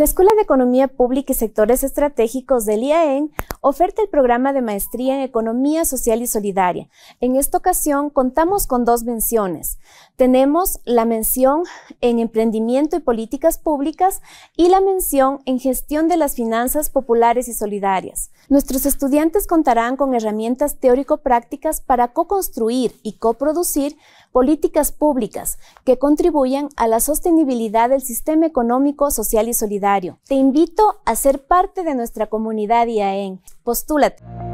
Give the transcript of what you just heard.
La Escuela de Economía Pública y Sectores Estratégicos del IAEN oferta el programa de maestría en Economía Social y Solidaria. En esta ocasión contamos con 2 menciones. Tenemos la mención en Emprendimiento y Políticas Públicas y la mención en Gestión de las Finanzas Populares y Solidarias. Nuestros estudiantes contarán con herramientas teórico-prácticas para co-construir y coproducir políticas públicas que contribuyan a la sostenibilidad del sistema económico, social y solidario. Te invito a ser parte de nuestra comunidad IAEN. Postúlate.